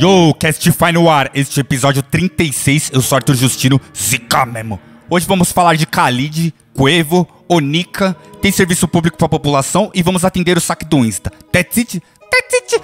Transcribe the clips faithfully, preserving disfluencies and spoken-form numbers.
Yo, Castify no ar, este é o episódio trinta e seis, eu sou Arthur Justino, zica mesmo. Hoje vamos falar de Khalid, Quavo, Onika, tem serviço público pra população e vamos atender o saque do Insta. That's it, that's it.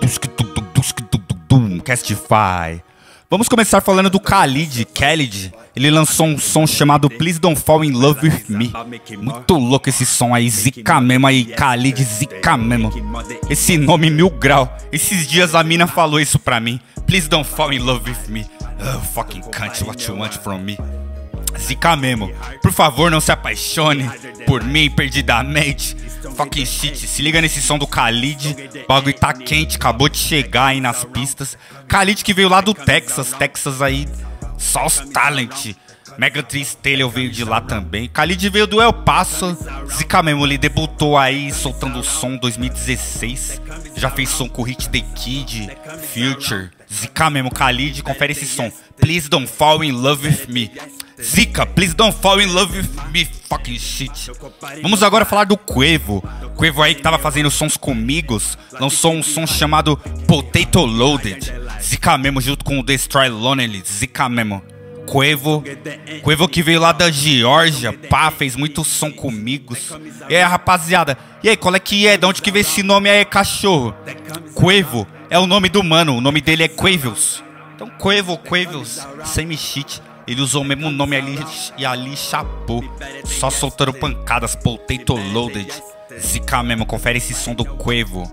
Castify. Vamos começar falando do Khalid, Khalid. Ele lançou um som chamado Please Don't Fall In Love With Me. Muito louco esse som aí, zica mesmo aí, Khalid, zica mesmo. Esse nome mil grau. Esses dias a mina falou isso pra mim. Please don't fall in love with me. Oh, fucking cunt, what you want from me. Zica mesmo. Por favor, não se apaixone por mim perdidamente. Fucking shit, se liga nesse som do Khalid. O bagulho tá quente, acabou de chegar aí nas pistas. Khalid que veio lá do Texas, Texas aí, só os talent. Mega Tristelio veio de lá também. Khalid veio do El Paso. Zica mesmo, ele debutou aí soltando o som em dois mil e dezesseis. Já fez som com Hit The Kid, Future. Zica mesmo, Khalid, confere esse som. Please don't fall in love with me. Zica, please don't fall in love with me, fucking shit. Vamos agora falar do Quavo. Quavo aí que tava fazendo sons comigo, lançou um som chamado Potato Loaded. Zica mesmo, junto com o Destroy Lonely. Zica mesmo. Quavo, Quavo que veio lá da Geórgia, pá, fez muito som comigo. E aí, rapaziada, e aí, qual é que é? De onde que veio esse nome aí, cachorro? Quavo é o nome do mano, o nome dele é Quavos. Então, Quavo, Quavos, same shit. Ele usou o mesmo nome ali e ali chapou. Só soltando pancadas, Potato Loaded. Zica mesmo, confere esse som do Quavo.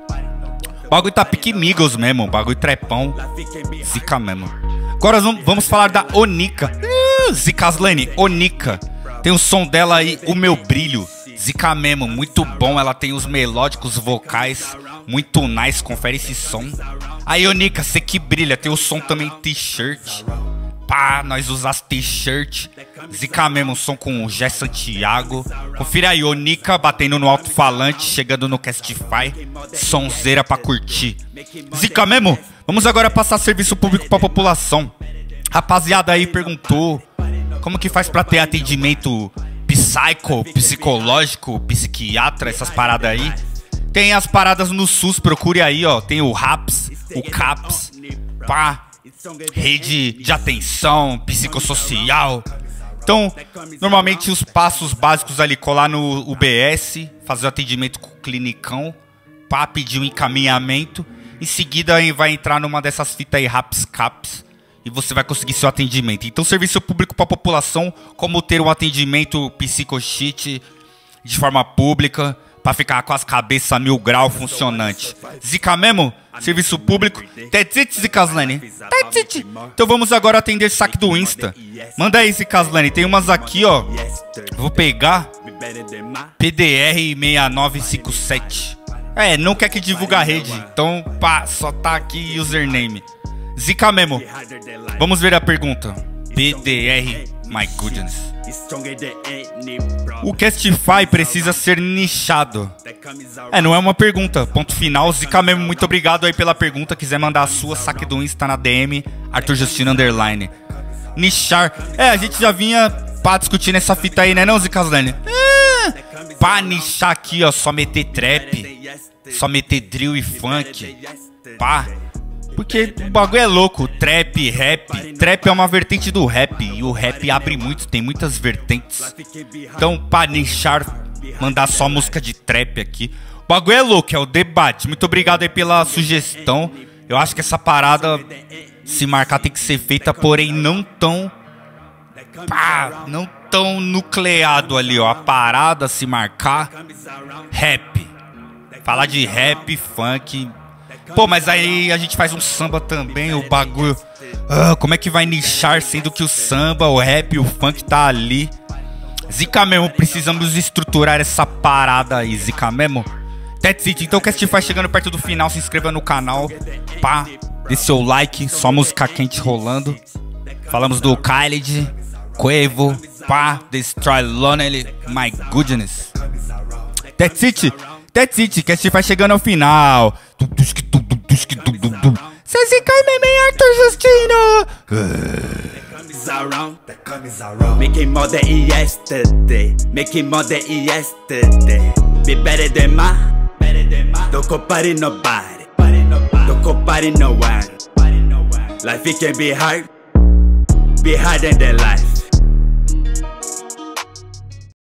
O bagulho tá pique Migos mesmo, bagulho trepão. Zica mesmo. Agora vamos falar da Onika. Uh, Zicazlane, Onika. Tem o som dela aí, O Meu Brilho. Zica mesmo, muito bom. Ela tem os melódicos vocais. Muito nice, confere esse som. Aí, Onika, cê que brilha. Tem o som também t-shirt. Pá, nós usamos t-shirt. Zica mesmo, som com o Gé Santiago. Confira aí, Onika batendo no alto-falante, chegando no Castify. Sonzeira pra curtir. Zica mesmo. Vamos agora passar serviço público pra população. Rapaziada aí perguntou como que faz pra ter atendimento psico, psicológico, psiquiatra, essas paradas aí. Tem as paradas no SUS, procure aí, ó. Tem o RAPS, o CAPS, pá, rede de atenção psicossocial. Então, normalmente os passos básicos ali, colar no U B S, fazer o atendimento com o clinicão, pá, pedir um encaminhamento. Em seguida vai entrar numa dessas fitas aí, RAPS, CAPS, e você vai conseguir seu atendimento. Então, serviço público para a população, como ter um atendimento psicoshit de forma pública, para ficar com as cabeças mil grau funcionante. Zica mesmo? Serviço público. That's it, Zicazlane. That's it. Então vamos agora atender saque do Insta. Manda aí, Zicazlane. Tem umas aqui, ó. Vou pegar. P D R seis nove cinco sete. É, não quer que divulga a rede. Então, pá, só tá aqui username. Zica mesmo. Vamos ver a pergunta. P D R, my goodness. O Castify precisa ser nichado. É, não é uma pergunta. Ponto final. Zica mesmo, muito obrigado aí pela pergunta. Quiser mandar a sua, saque do Insta na D M. Arthur Justino Underline. Nichar. É, a gente já vinha pá discutindo essa fita aí, né não, Zicazlane? Ah, pá, nichar aqui, ó. Só meter trap. Só meter drill e funk. Pá. Porque o bagulho é louco. Trap, rap. Trap é uma vertente do rap. E o rap abre muito, tem muitas vertentes. Então, pra nichar, mandar só música de trap aqui. O bagulho é louco, é o debate. Muito obrigado aí pela sugestão. Eu acho que essa parada, se marcar, tem que ser feita, porém não tão... Pá, não tão nucleado ali, ó. A parada, se marcar, rap. Falar de rap, funk. Pô, mas aí a gente faz um samba também, o bagulho. Ah, como é que vai nichar, sendo que o samba, o rap e o funk tá ali? Zica mesmo, precisamos estruturar essa parada aí, zica mesmo. That's it. Então o Castify chegando perto do final, se inscreva no canal. Pá, dê seu like, só música quente rolando. Falamos do Khalid, Quavo, pá, Destroy Lonely, my goodness. That's it. That's it, Castify chegando ao final. Cê zica mesmo, hein, Arthur Justino. Making more than yesterday. Making more than yesterday. Be better than my. Don't compare nobody. Don't compare no one. Life it can be hard, be harder than life.